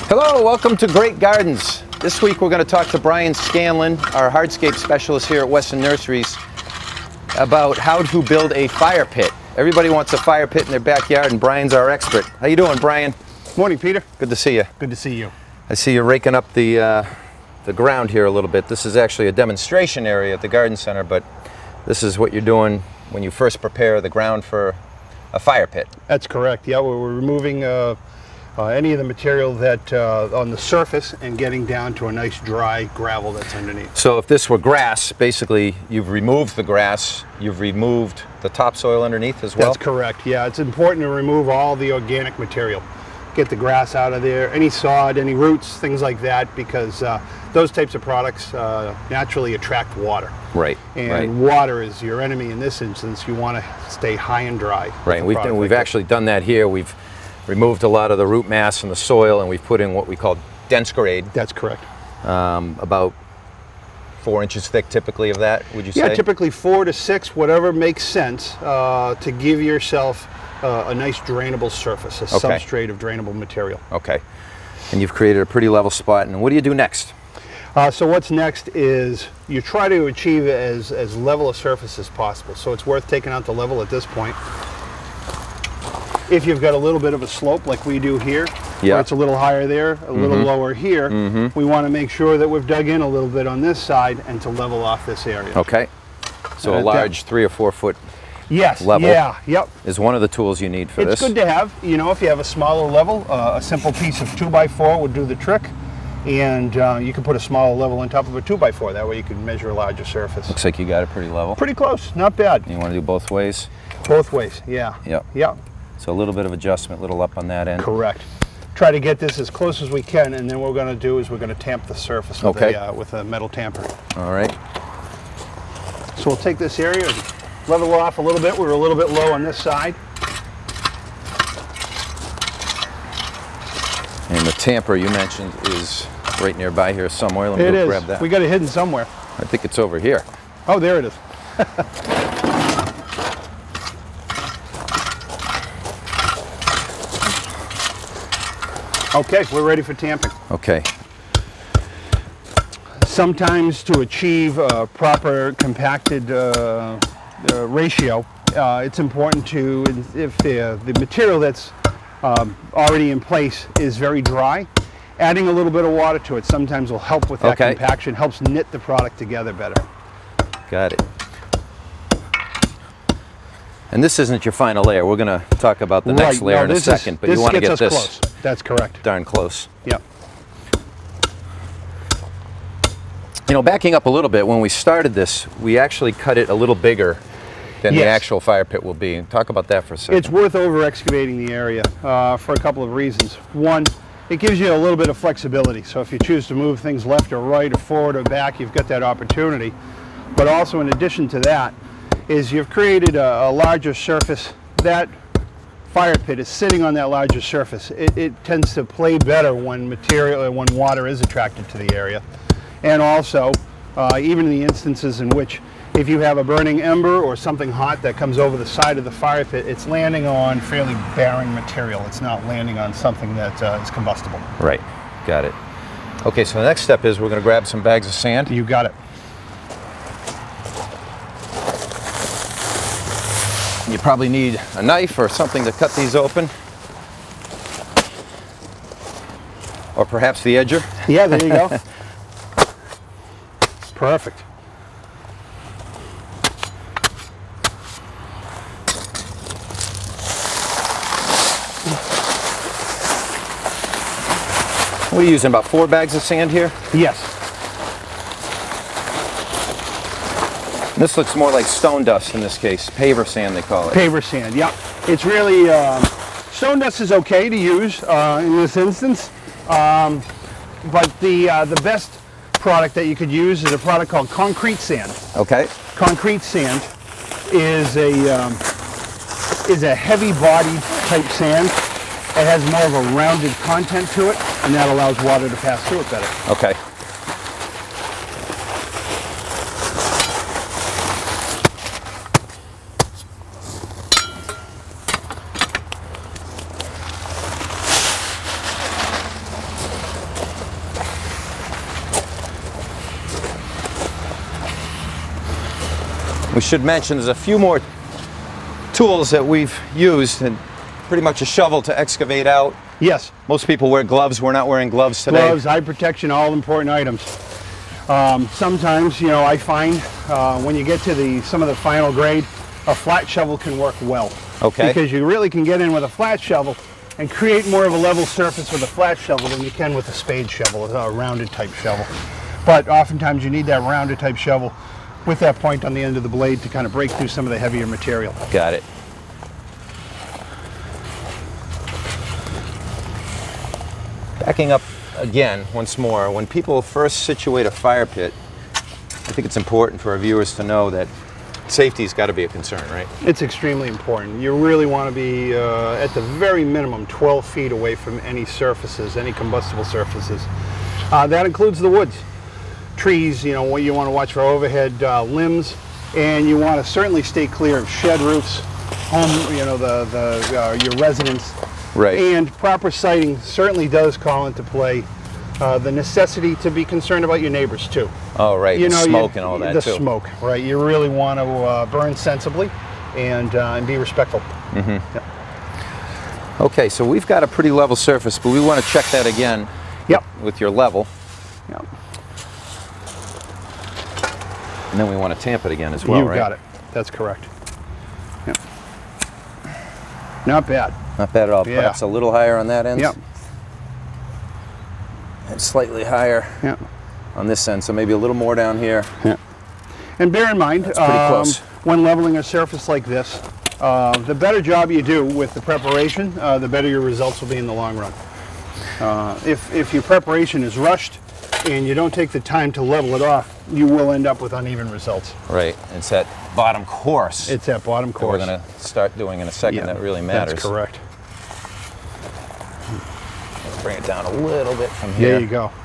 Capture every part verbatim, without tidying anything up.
Hello, welcome to Great Gardens. This week we're going to talk to Brian Scanlon, our hardscape specialist here at Weston Nurseries, about how to build a fire pit. Everybody wants a fire pit in their backyard, and Brian's our expert. How you doing, Brian? Morning, Peter. Good to see you. Good to see you. I see you're raking up the uh, the ground here a little bit. This is actually a demonstration area at the garden center, but this is what you're doing when you first prepare the ground for a fire pit. That's correct. Yeah, we're, we're removing uh, uh, any of the material that uh, on the surface and getting down to a nice dry gravel that's underneath. So if this were grass, basically you've removed the grass, you've removed the topsoil underneath as well? That's correct. Yeah, it's important to remove all the organic material. Get the grass out of there, any sod, any roots, things like that, because uh, those types of products uh, naturally attract water. Right. And right. water is your enemy in this instance. You want to stay high and dry. Right. We've, we've like actually done that here. We've removed a lot of the root mass and the soil, and we've put in what we call dense grade. That's correct. Um, about four inches thick, typically, of that, would you yeah, say? Yeah, typically four to six, whatever makes sense, uh, to give yourself uh, a nice drainable surface, a okay. substrate of drainable material. Okay. And you've created a pretty level spot. And what do you do next? Uh, so what's next is you try to achieve as, as level a surface as possible. So it's worth taking out the level at this point. If you've got a little bit of a slope like we do here, yeah. where it's a little higher there, a mm-hmm. little lower here, mm-hmm. we want to make sure that we've dug in a little bit on this side and to level off this area. Okay. So uh, a large three or four foot yes, level yeah, yep. is one of the tools you need for it's this. It's good to have. You know, if you have a smaller level, uh, a simple piece of two by four would do the trick. And uh, you can put a smaller level on top of a two by four. That way you can measure a larger surface. Looks like you got it pretty level. Pretty close, not bad. You want to do both ways? Both ways, yeah. Yep. Yep. So a little bit of adjustment, a little up on that end. Correct. Try to get this as close as we can, and then what we're going to do is we're going to tamp the surface with, okay. a, uh, with a metal tamper. All right. So we'll take this area and level it off a little bit. We're a little bit low on this side. And the tamper you mentioned is right nearby here somewhere. Let me it go is. grab that. We got it hidden somewhere. I think it's over here. Oh, there it is. Okay, we're ready for tamping. Okay. Sometimes to achieve a proper compacted uh, uh, ratio, uh, it's important to, if the, the material that's um, already in place is very dry, adding a little bit of water to it sometimes will help with that okay. compaction, helps knit the product together better. Got it. And this isn't your final layer. We're going to talk about the right. next layer no, in a second, is, but you want to get us this close. That's correct. Darn close. Yep. You know, backing up a little bit, when we started this, we actually cut it a little bigger than yes. the actual fire pit will be. Talk about that for a second. It's worth over excavating the area uh, for a couple of reasons. One, it gives you a little bit of flexibility. So if you choose to move things left or right or forward or back, you've got that opportunity. But also in addition to that, is you've created a, a larger surface. That fire pit is sitting on that larger surface. It, it tends to play better when material, when water is attracted to the area. And also, uh, even in the instances in which if you have a burning ember or something hot that comes over the side of the fire pit, it's landing on fairly barren material. It's not landing on something that uh, is combustible. Right, got it. Okay, so the next step is we're going to grab some bags of sand. You got it. You probably need a knife or something to cut these open. Or perhaps the edger. Yeah, there you go. Perfect. What are you using, about four bags of sand here? Yes. This looks more like stone dust in this case. Paver sand, they call it. Paver sand, yeah. It's really, um, stone dust is okay to use uh, in this instance, um, but the, uh, the best product that you could use is a product called concrete sand. Okay. Concrete sand is a, um, is a heavy bodied type sand. It has more of a rounded content to it, and that allows water to pass through it better. Okay. We should mention there's a few more tools that we've used, and pretty much a shovel to excavate out. Yes. Most people wear gloves. We're not wearing gloves today. Gloves, eye protection, all important items. Um, sometimes, you know, I find uh, when you get to the some of the final grade, a flat shovel can work well. Okay. Because you really can get in with a flat shovel and create more of a level surface with a flat shovel than you can with a spade shovel, a rounded type shovel. But oftentimes you need that rounded type shovel with that point on the end of the blade to kind of break through some of the heavier material. Got it. Backing up again once more, when people first situate a fire pit, I think it's important for our viewers to know that safety's got to be a concern, right? It's extremely important. You really want to be uh, at the very minimum twelve feet away from any surfaces, any combustible surfaces. Uh, that includes the woods. Trees, you know, you want to watch for overhead uh, limbs, and you want to certainly stay clear of shed roofs, home, you know, the, the uh, your residence. Right. And proper sighting certainly does call into play uh, the necessity to be concerned about your neighbors too. Oh, right. You the know, smoke you, and all that the too. The smoke, right? You really want to uh, burn sensibly and uh, and be respectful. Mm-hmm. Yeah. Okay, so we've got a pretty level surface, but we want to check that again. Yep. With your level. Yep. And then we want to tamp it again as well, you right? got it. That's correct. Yep. Not bad. Not bad at all. Yeah. Perhaps a little higher on that end. Yep. And slightly higher Yeah. on this end, so maybe a little more down here. Yeah. And bear in mind, That's pretty um, close. when leveling a surface like this, uh, the better job you do with the preparation, uh, the better your results will be in the long run. Uh, if, if your preparation is rushed and you don't take the time to level it off, you will end up with uneven results. Right. It's that bottom course It's that bottom that course. we're going to start doing in a second Yeah, that really matters. That's correct. Let's bring it down a little bit from here. There you go.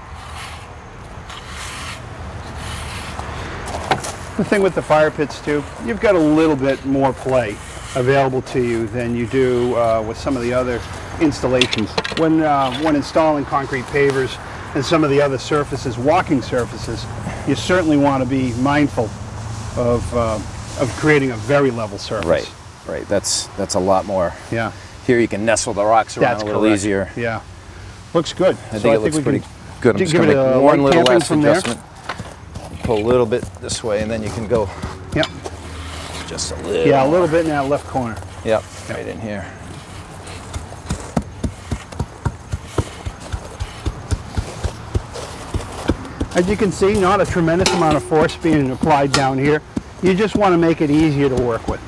The thing with the fire pits too, you've got a little bit more play available to you than you do uh, with some of the other installations. When, uh, when installing concrete pavers and some of the other surfaces, walking surfaces, you certainly want to be mindful of, uh, of creating a very level surface. Right, right. That's that's a lot more. Yeah. Here you can nestle the rocks around That's a little correct. easier. Yeah. Looks good. I So think it looks we pretty can good. I'm give just going it to a make one light little tampering last from there. adjustment. Pull a little bit this way, and then you can go Yep. just a little. Yeah, a more. little bit in that left corner. Yep, right in here. As you can see, not a tremendous amount of force being applied down here. You just want to make it easier to work with.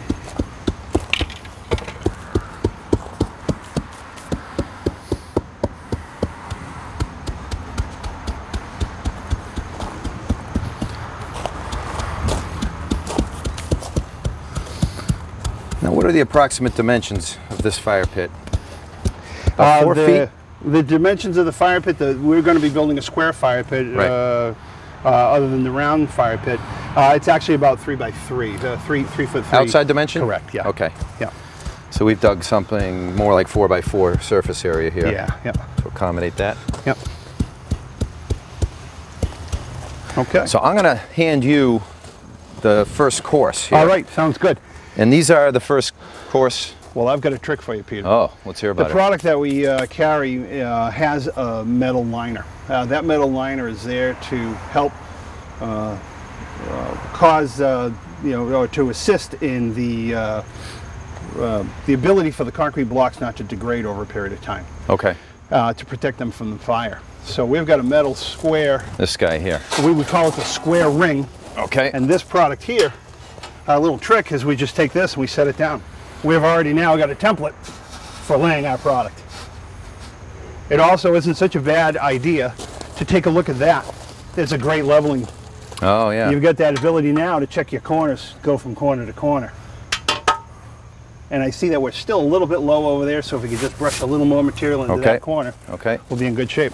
Now, what are the approximate dimensions of this fire pit? About Uh, four the, feet? The dimensions of the fire pit, the, we're going to be building a square fire pit, Right. uh, uh, other than the round fire pit. Uh, it's actually about three by three, uh, three, three foot three. Outside dimension? Correct, yeah. Okay. Yeah. So we've dug something more like four by four surface area here Yeah, yeah, to accommodate that. yep. Okay. So I'm going to hand you the first course here. All right, sounds good. And these are the first course. Well, I've got a trick for you, Peter. Oh, let's hear The about it. product that we uh, carry uh, has a metal liner. Uh, that metal liner is there to help uh, uh, cause, uh, you know, or to assist in the uh, uh, the ability for the concrete blocks not to degrade over a period of time, Okay. uh, to protect them from the fire. So we've got a metal square. This guy here. We would call it the square ring. Okay. And this product here, our little trick is we just take this and we set it down. We've already now got a template for laying our product. It also isn't such a bad idea to take a look at that. It's a great leveling. Oh, yeah. You've got that ability now to check your corners, go from corner to corner. And I see that we're still a little bit low over there, so if we could just brush a little more material into Okay. that corner, Okay. we'll be in good shape.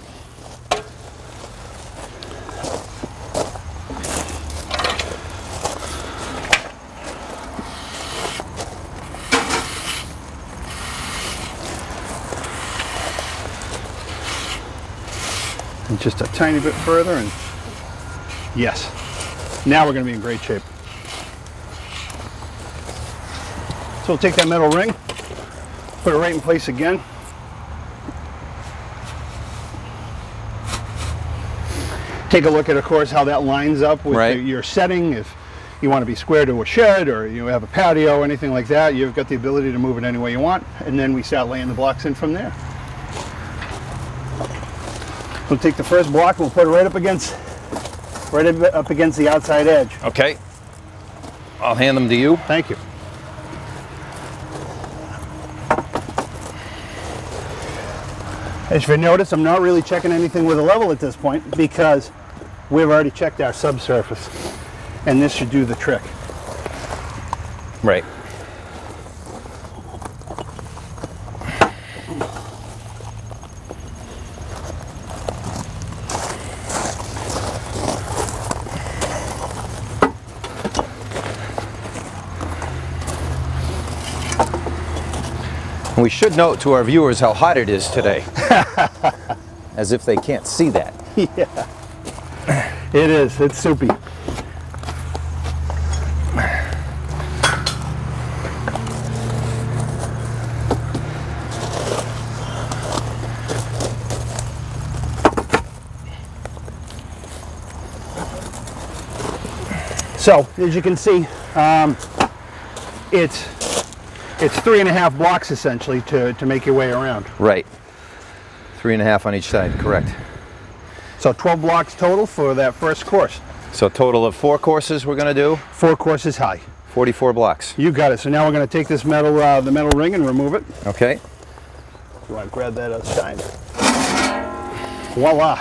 And just a tiny bit further, and yes, now we're going to be in great shape. So we'll take that metal ring, put it right in place again. Take a look at, of course, how that lines up with right. the, your setting. If you want to be square to a shed or you have a patio or anything like that, you've got the ability to move it any way you want. And then we start laying the blocks in from there. We'll take the first block and we'll put it right up against, right up against the outside edge. Okay. I'll hand them to you. Thank you. As you notice, I'm not really checking anything with a level at this point because we've already checked our subsurface, and this should do the trick. Right. And we should note to our viewers how hot it is today. As if they can't see that. Yeah. It is. It's soupy. So, as you can see, um, it's it's three and a half blocks essentially to, to make your way around. Right. Three and a half on each side, correct. So twelve blocks total for that first course. So a total of four courses we're going to do? Four courses high. forty-four blocks. You got it. So now we're going to take this metal, uh, the metal ring and remove it. Okay. You want to grab that outside. Voila.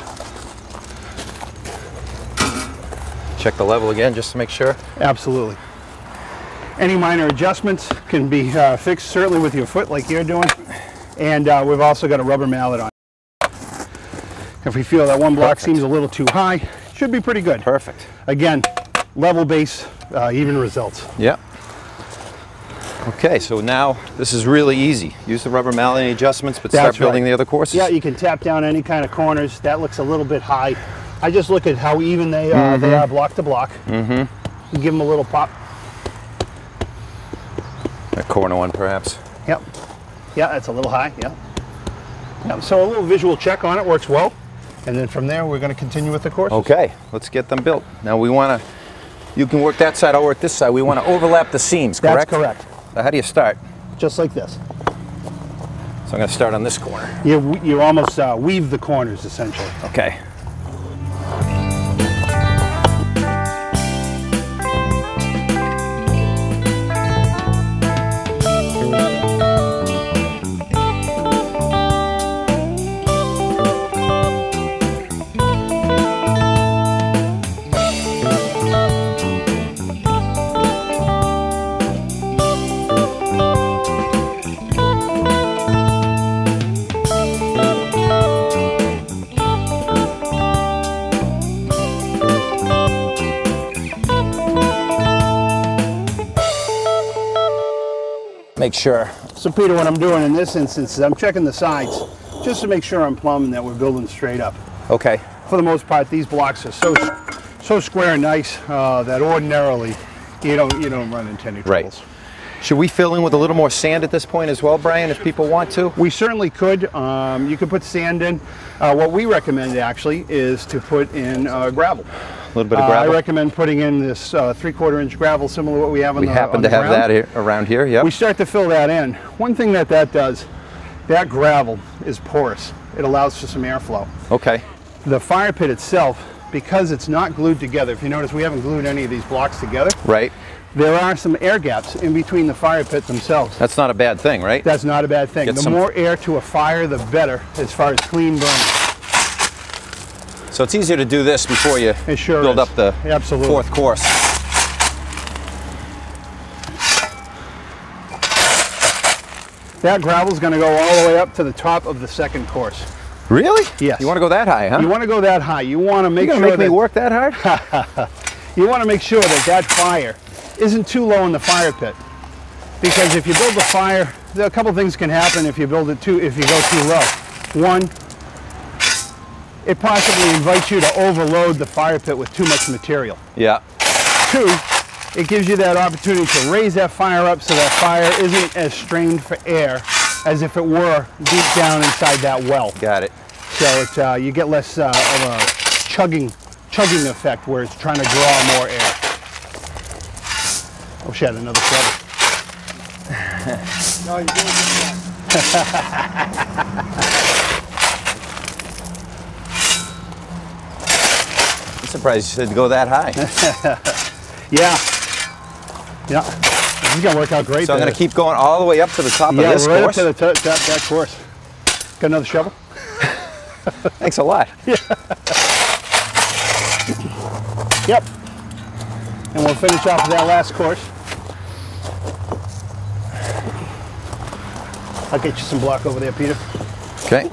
Check the level again just to make sure. Absolutely. Any minor adjustments can be uh, fixed certainly with your foot like you're doing. And uh, we've also got a rubber mallet on. If we feel that one block Perfect. seems a little too high, should be pretty good. Perfect. Again, level base, uh, even results. Yeah. Okay, so now this is really easy. Use the rubber mallet, any adjustments, but That's start building right. the other courses. Yeah, you can tap down any kind of corners. That looks a little bit high. I just look at how even they, uh, Mm-hmm. they are block to block. Mm-hmm. Give them a little pop. That corner one, perhaps. Yep. Yeah, that's a little high. Yeah. Yeah. So a little visual check on it works well. And then from there, we're going to continue with the courses. Okay, let's get them built. Now we want to, you can work that side, I'll work this side. We want to overlap the seams, correct? That's correct. So how do you start? Just like this. So I'm going to start on this corner. You, you almost uh, weave the corners, essentially. Okay. Make sure. So Peter, what I'm doing in this instance is I'm checking the sides just to make sure I'm plumb and that we're building straight up. Okay. For the most part, these blocks are so so square and nice uh, that ordinarily you don't you don't run into any troubles. Right. Should we fill in with a little more sand at this point as well, Brian, if people want to? We certainly could. Um, you could put sand in. Uh, what we recommend actually is to put in uh, gravel. A little bit of Uh, gravel? I recommend putting in this uh, three-quarter inch gravel, similar to what we have on We the happen on to the have ground. that here, around here, yep. We start to fill that in. One thing that that does, that gravel is porous. It allows for some airflow. Okay. The fire pit itself, because it's not glued together, if you notice we haven't glued any of these blocks together, Right. there are some air gaps in between the fire pit themselves. That's not a bad thing, right? That's not a bad thing. Get The some- more air to a fire, the better as far as clean burning. So it's easier to do this before you It sure build is. up the Absolutely. fourth course. That gravel's going to go all the way up to the top of the second course. Really? Yes. You want to go that high, huh? You want to go that high. You want to make You gonna sure make me that work that hard? you want to make sure that that fire isn't too low in the fire pit. Because if you build the fire, there are a couple things can happen if you build it too if you go too low. One, it possibly invites you to overload the fire pit with too much material. Yeah. Two, it gives you that opportunity to raise that fire up so that fire isn't as strained for air as if it were deep down inside that well. Got it. So it, uh, you get less uh, of a chugging, chugging effect where it's trying to draw more air. I wish I had another shovel. No, you're doing I'm surprised you said to go that high. Yeah. Yeah. This is going to work out great. So I'm going to keep going all the way up to the top yeah, of this right course? up to the top, that, that course. Got another shovel? Thanks a lot. Yeah. Yep. And we'll finish off with that last course. I'll get you some block over there, Peter. Okay.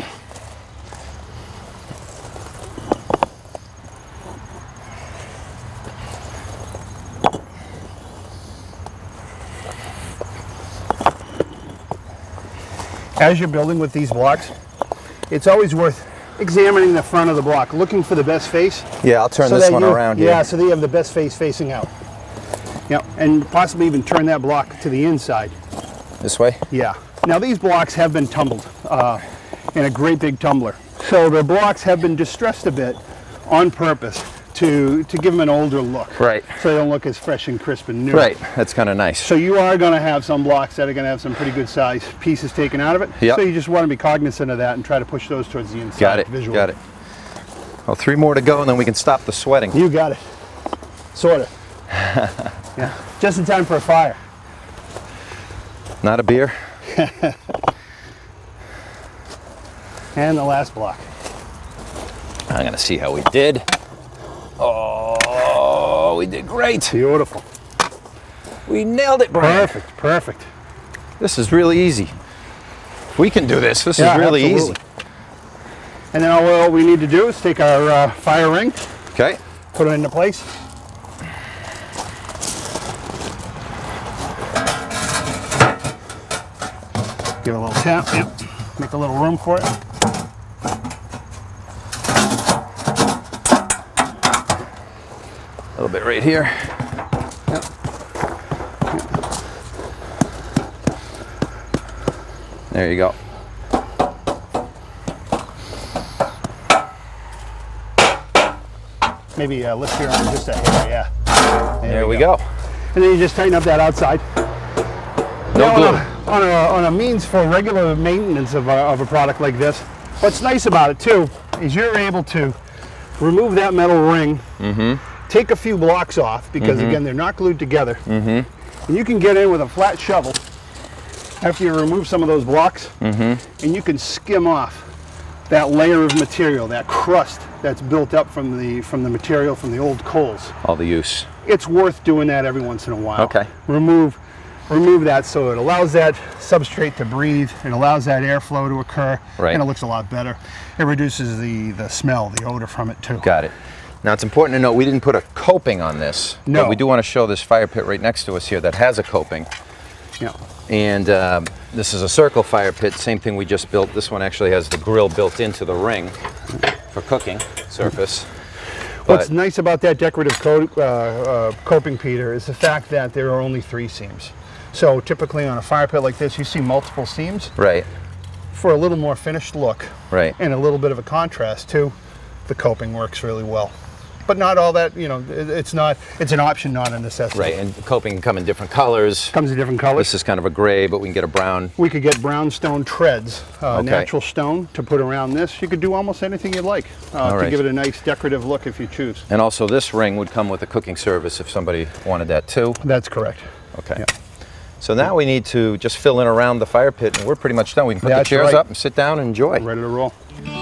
As you're building with these blocks, it's always worth examining the front of the block, looking for the best face. Yeah, I'll turn so this that one you, around here. Yeah, so that you have the best face facing out. Yeah, and possibly even turn that block to the inside. This way? Yeah. Now these blocks have been tumbled uh, in a great big tumbler. So the blocks have been distressed a bit on purpose to, to give them an older look. Right. So they don't look as fresh and crisp and new. Right, that's kind of nice. So you are going to have some blocks that are going to have some pretty good size pieces taken out of it. Yep. So you just want to be cognizant of that and try to push those towards the inside. Got it, visually. got it. Well, three more to go and then we can stop the sweating. You got it. Sort of. Yeah. Just in time for a fire. Not a beer? And the last block. I'm going to see how we did. Oh, we did great. Beautiful. We nailed it, Brian. Perfect, perfect. This is really easy. We can do this. This Yeah, is really absolutely. easy. And then all, all we need to do is take our uh, fire ring, Okay. put it into place. Give it a little tap, yep. Make a little room for it. A little bit right here. Yep. There you go. Maybe uh, lift your arm just a hair, yeah. There, there we go. go. And then you just tighten up that outside. No now, glue. On a, on, a, on a means for regular maintenance of a, of a product like this, what's nice about it too is you're able to remove that metal ring, mm-hmm. take a few blocks off because mm-hmm. again they're not glued together, mm-hmm. and you can get in with a flat shovel after you remove some of those blocks, mm-hmm. and you can skim off that layer of material, that crust that's built up from the from the material from the old coals. All the use. It's worth doing that every once in a while. Okay. Remove remove that so it allows that substrate to breathe, it allows that airflow to occur, right. and it looks a lot better. It reduces the, the smell, the odor from it too. Got it. Now it's important to note we didn't put a coping on this, no. but we do want to show this fire pit right next to us here that has a coping. Yeah. And um, this is a circle fire pit, same thing we just built. This one actually has the grill built into the ring for cooking surface. What's But, nice about that decorative co uh, uh, coping, Peter, is the fact that there are only three seams. So typically on a fire pit like this, you see multiple seams. right, For a little more finished look right. and a little bit of a contrast too, the coping works really well. But not all that, you know, it, it's not, it's an option, not a necessity. Right, and coping can come in different colors. Comes in different colors. This is kind of a gray, but we can get a brown. We could get brownstone treads, uh, Okay. natural stone to put around this. You could do almost anything you'd like uh, to right. give it a nice decorative look if you choose. And also this ring would come with a cooking service if somebody wanted that too. That's correct. Okay. Yeah. So now we need to just fill in around the fire pit and we're pretty much done. We can put That's the chairs right. up and sit down and enjoy. Ready to roll.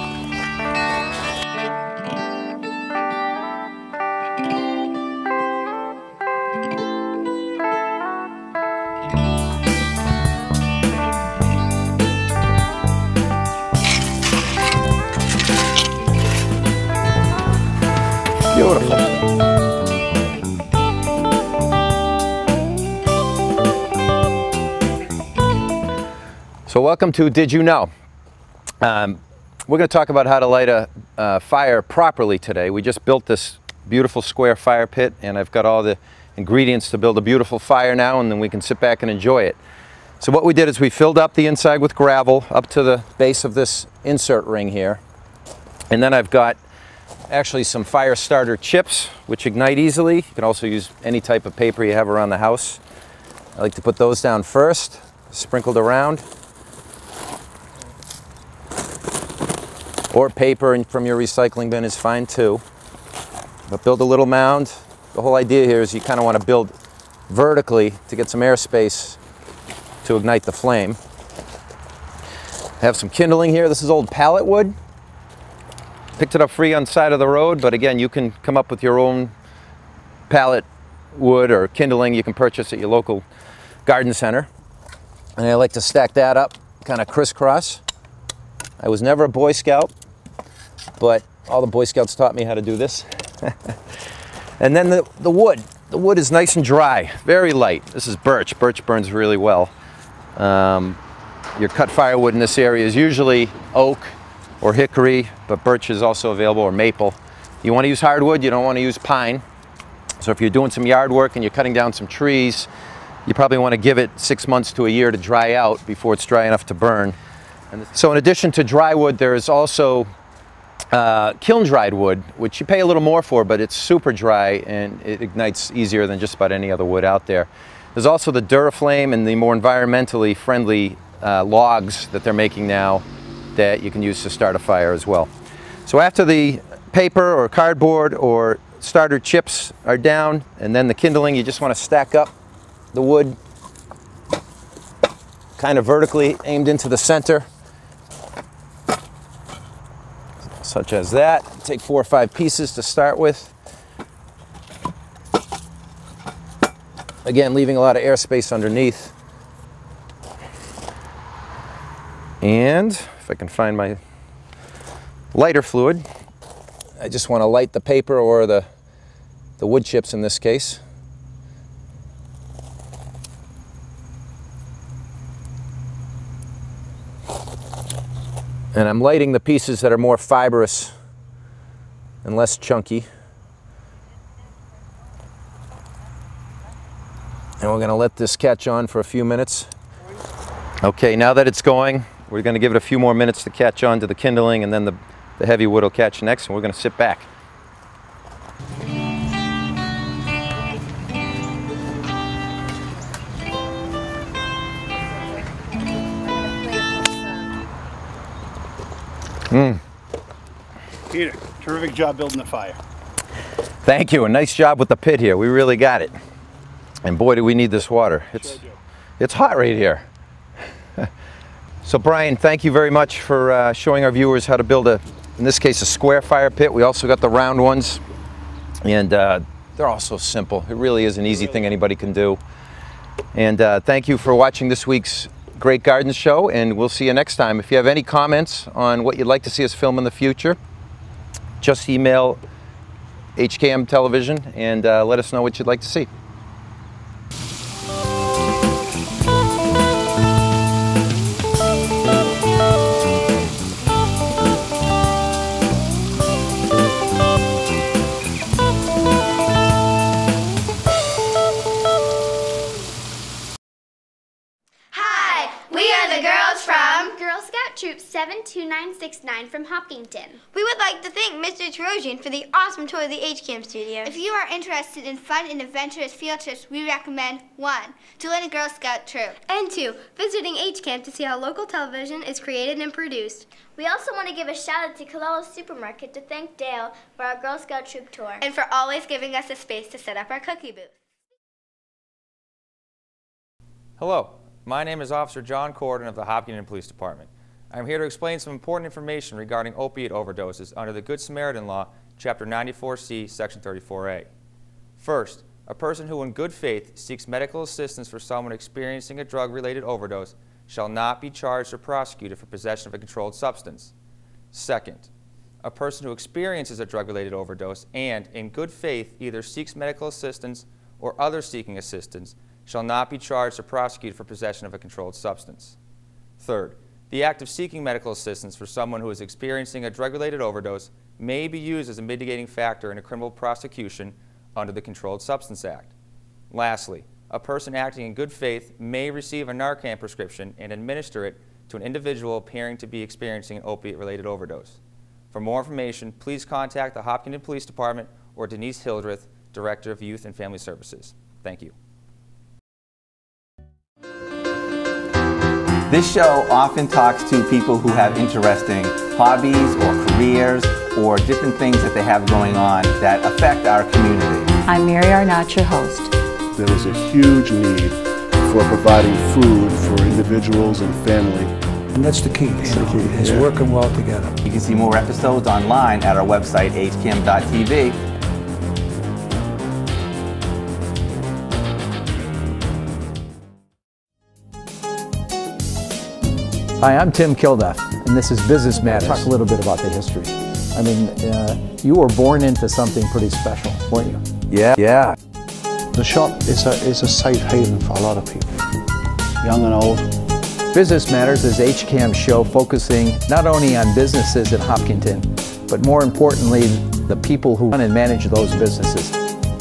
Beautiful. So welcome to Did You Know? Um, we're going to talk about how to light a uh, fire properly today. We just built this beautiful square fire pit and I've got all the ingredients to build a beautiful fire now, and then we can sit back and enjoy it. So what we did is we filled up the inside with gravel up to the base of this insert ring here. And then I've got actually some fire starter chips, which ignite easily. You can also use any type of paper you have around the house. I like to put those down first, sprinkled around. Or paper from your recycling bin is fine too. But build a little mound. The whole idea here is you kind of want to build vertically to get some airspace to ignite the flame. I have some kindling here. This is old pallet wood. Picked it up free on the side of the road, but again, you can come up with your own pallet wood or kindling you can purchase at your local garden center. And I like to stack that up kind of crisscross. I was never a Boy Scout, but all the Boy Scouts taught me how to do this. And then the, the wood. The wood is nice and dry, very light. This is birch. Birch burns really well. Um, your cut firewood in this area is usually oak or hickory, but birch is also available, or maple. You want to use hardwood, you don't want to use pine. So if you're doing some yard work and you're cutting down some trees, you probably want to give it six months to a year to dry out before it's dry enough to burn. And so in addition to dry wood, there is also uh, kiln dried wood, which you pay a little more for, but it's super dry and it ignites easier than just about any other wood out there. There's also the Duraflame and the more environmentally friendly uh, logs that they're making now that you can use to start a fire as well. So after the paper or cardboard or starter chips are down, and then the kindling, you just want to stack up the wood kind of vertically aimed into the center, such as that. Take four or five pieces to start with. Again, leaving a lot of airspace underneath. And if I can find my lighter fluid, I just want to light the paper or the, the wood chips in this case. And I'm lighting the pieces that are more fibrous and less chunky. And we're going to let this catch on for a few minutes. Okay, now that it's going, we're going to give it a few more minutes to catch on to the kindling, and then the, the heavy wood will catch next, and we're going to sit back. Mm. Peter, terrific job building the fire. Thank you, and nice job with the pit here. We really got it. And boy, do we need this water. It's, Sure do. It's hot right here. So Brian, thank you very much for uh, showing our viewers how to build a, in this case, a square fire pit. We also got the round ones, and uh, they're all so simple. It really is an easy thing anybody can do. And uh, thank you for watching this week's Great Gardens Show, and we'll see you next time. If you have any comments on what you'd like to see us film in the future, just email H K M Television and uh, let us know what you'd like to see. Troop seven two nine six nine from Hopkinton. We would like to thank Mister Trojan for the awesome tour of the H K M studio. If you are interested in fun and adventurous field trips, we recommend one, Tulane Girl Scout Troop, and two, visiting H K M to see how local television is created and produced. We also want to give a shout out to Colala's Supermarket to thank Dale for our Girl Scout Troop tour. and for always giving us a space to set up our cookie booth. Hello, my name is Officer John Corden of the Hopkinton Police Department. I'm here to explain some important information regarding opiate overdoses under the Good Samaritan Law, Chapter ninety-four C, Section thirty-four A. First, a person who in good faith seeks medical assistance for someone experiencing a drug-related overdose shall not be charged or prosecuted for possession of a controlled substance. Second, a person who experiences a drug-related overdose and, in good faith, either seeks medical assistance or others seeking assistance shall not be charged or prosecuted for possession of a controlled substance. Third, the act of seeking medical assistance for someone who is experiencing a drug-related overdose may be used as a mitigating factor in a criminal prosecution under the Controlled Substance Act. Lastly, a person acting in good faith may receive a Narcan prescription and administer it to an individual appearing to be experiencing an opiate-related overdose. For more information, please contact the Hopkinton Police Department or Denise Hildreth, Director of Youth and Family Services. Thank you. This show often talks to people who have interesting hobbies or careers or different things that they have going on that affect our community. I'm Mary Arnott, your host. There is a huge need for providing food for individuals and family. And that's the key. That's the key. It's yeah. working well together. You can see more episodes online at our website, H C A M dot T V. Hi, I'm Tim Kilduff, and this is Business Matters. Talk a little bit about the history. I mean, uh, you were born into something pretty special, weren't you? Yeah, yeah. The shop is a, is a safe haven for a lot of people, young and old. Business Matters is H C A M's show focusing not only on businesses in Hopkinton, but more importantly, the people who run and manage those businesses.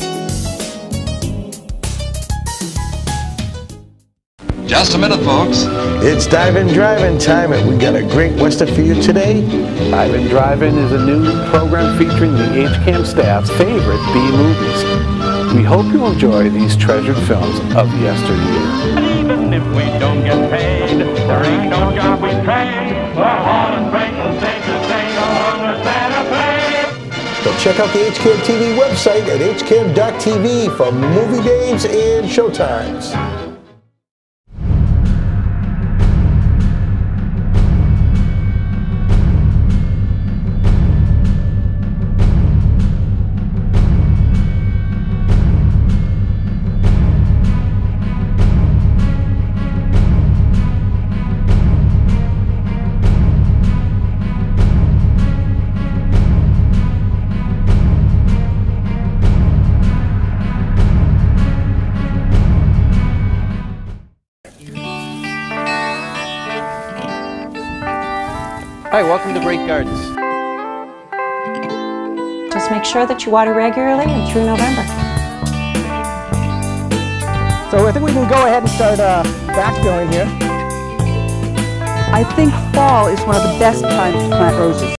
Just a minute, folks. It's Dive-In Drive-In time, and we got a great western for you today. Dive-In Drive-In is a new program featuring the H C A M staff's favorite B-movies. We hope you enjoy these treasured films of yesteryear. And even if we don't get paid, there ain't no job we trade. We're hauling freight and safe to say no longer Santa Fe. So check out the H C A M T V website at H C A M dot T V for movie days and showtimes. Hi, welcome to Great Gardens. Just make sure that you water regularly and through November. So I think we can go ahead and start uh, backfilling here. I think fall is one of the best times to plant roses.